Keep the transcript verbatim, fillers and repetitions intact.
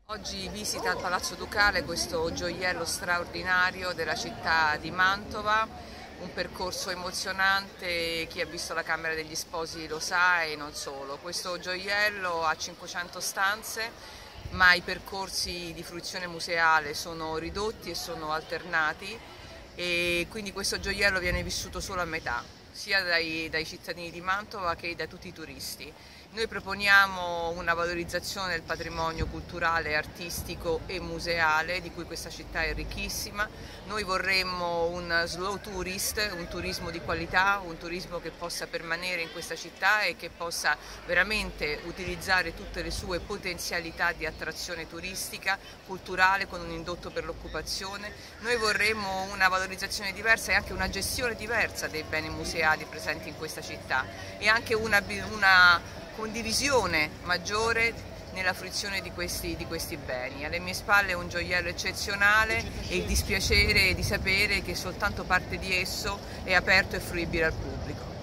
Oggi visita al Palazzo Ducale questo gioiello straordinario della città di Mantova, un percorso emozionante, chi ha visto la Camera degli Sposi lo sa e non solo. Questo gioiello ha cinquecento stanze, ma i percorsi di fruizione museale sono ridotti e sono alternati e quindi questo gioiello viene vissuto solo a metà, sia dai, dai cittadini di Mantova che da tutti i turisti. Noi proponiamo una valorizzazione del patrimonio culturale, artistico e museale di cui questa città è ricchissima. Noi vorremmo un slow tourist, un turismo di qualità, un turismo che possa permanere in questa città e che possa veramente utilizzare tutte le sue potenzialità di attrazione turistica, culturale, con un indotto per l'occupazione. Noi vorremmo una valorizzazione diversa e anche una gestione diversa dei beni museali presenti in questa città e anche una, una condivisione maggiore nella fruizione di questi, di questi beni. Alle mie spalle è un gioiello eccezionale e il dispiacere di sapere che soltanto parte di esso è aperto e fruibile al pubblico.